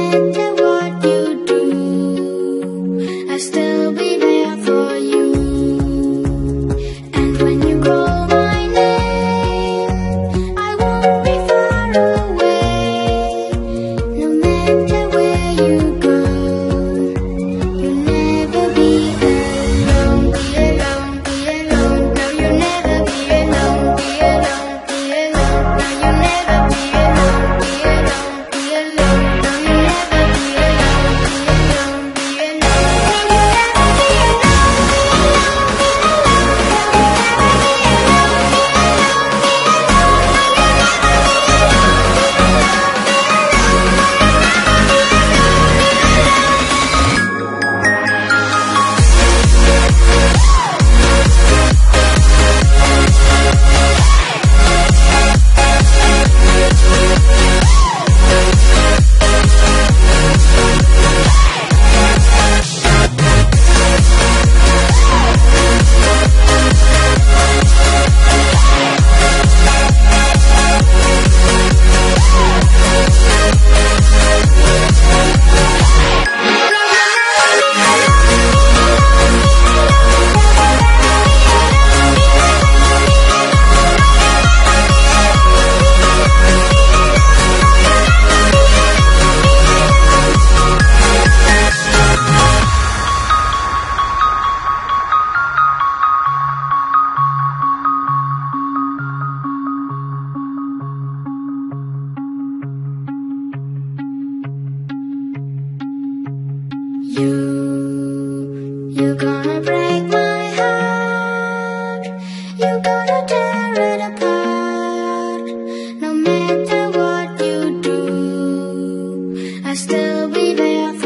matter what you do, I'll still be there for you. And when you call my name, I won't be far away. No matter where you go, you'll never be alone. Be alone, be alone. No, you'll never be alone. Be alone, be alone. No, you'll never be alone. Be alone, be alone. No, you'll never be alone. Be alone, be alone. No, you'll never be You're gonna break my heart. You're gonna tear it apart. No matter what you do, I'll still be there